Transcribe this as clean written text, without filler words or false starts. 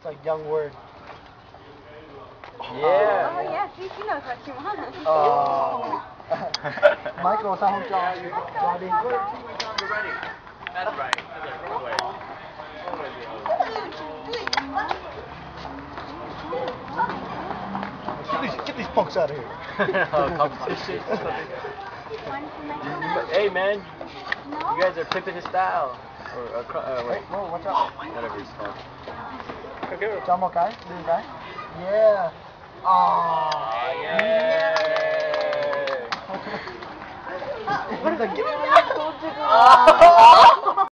like young word. Yeah. Oh, yeah, see, she knows what she wants. Oh. Michael, sao không cho cho đi? That's right. Get these punks out of here. Competition. Hey man, you guys are pimping his style. Or Wait, whoa, watch out. whatever it's called. Cho một cái, đi một cái. Yeah. Oh, Yeah. He's like, give me that.